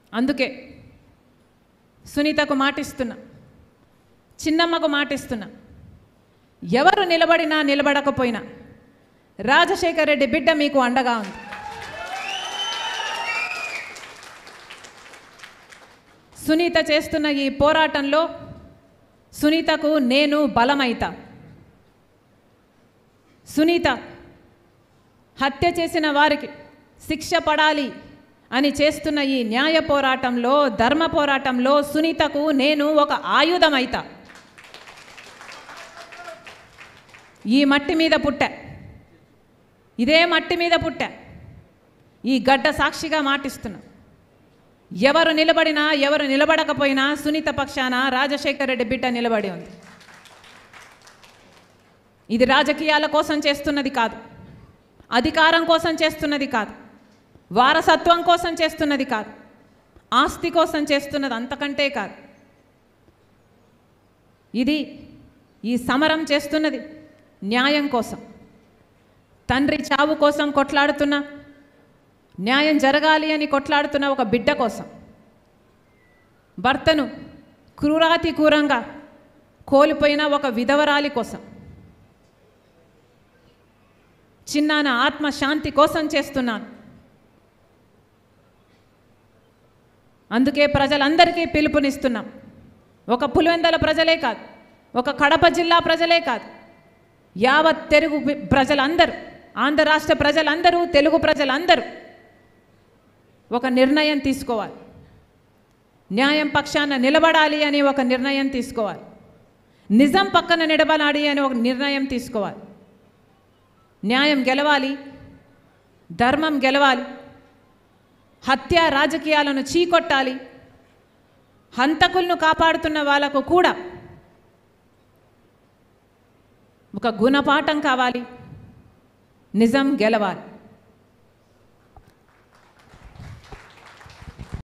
అందుకే సునీతకు మాటిస్తున్నా, చిన్నమ్మకు మాటిస్తున్నా, ఎవరు నిలబడినా నిలబడకపోయినా రాజశేఖర రెడ్డి బిడ్డ మీకు అండగా ఉంది. సునీత చేస్తున్న ఈ పోరాటంలో సునీతకు నేను బలమైతా. సునీత హత్య చేసిన వారికి శిక్ష పడాలి అని చేస్తున్న ఈ న్యాయ పోరాటంలో, ధర్మ పోరాటంలో సునీతకు నేను ఒక ఆయుధమైతా. ఈ మట్టి మీద పుట్టా, ఇదే మట్టి మీద పుట్టా, ఈ గడ్డ సాక్షిగా మాటిస్తున్నా, ఎవరు నిలబడినా ఎవరు నిలబడకపోయినా సునీత పక్షాన రాజశేఖర రెడ్డి బిడ్డ నిలబడి ఉంది. ఇది రాజకీయాల కోసం చేస్తున్నది కాదు, అధికారం కోసం చేస్తున్నది కాదు, వారసత్వం కోసం చేస్తున్నది కాదు, ఆస్తి కోసం చేస్తున్నది అంతకంటే కాదు. ఇది ఈ సమరం చేస్తున్నది న్యాయం కోసం. తండ్రి చావు కోసం కొట్లాడుతున్న, న్యాయం జరగాలి అని కొట్లాడుతున్న ఒక బిడ్డ కోసం, భర్తను క్రూరాతి క్రూరంగా కోల్పోయిన ఒక విధవరాలి కోసం, చిన్నాన ఆత్మశాంతి కోసం చేస్తున్నాను. అందుకే ప్రజలందరికీ పిలుపునిస్తున్నాం. ఒక పులివెందుల ప్రజలే కాదు, ఒక కడప జిల్లా ప్రజలే కాదు, యావత్ తెలుగు ప్రజలందరూ, ఆంధ్ర రాష్ట్ర ప్రజలందరూ, తెలుగు ప్రజలందరూ ఒక నిర్ణయం తీసుకోవాలి. న్యాయం పక్షాన నిలబడాలి అని ఒక నిర్ణయం తీసుకోవాలి. నిజం పక్కన నిలబడాలి అని ఒక నిర్ణయం తీసుకోవాలి. న్యాయం గెలవాలి, ధర్మం గెలవాలి, హత్య రాజకీయాలను చీకొట్టాలి, హంతకులను కాపాడుతున్న వాళ్ళకు కూడా ఒక గుణపాఠం కావాలి, నిజం గెలవాలి.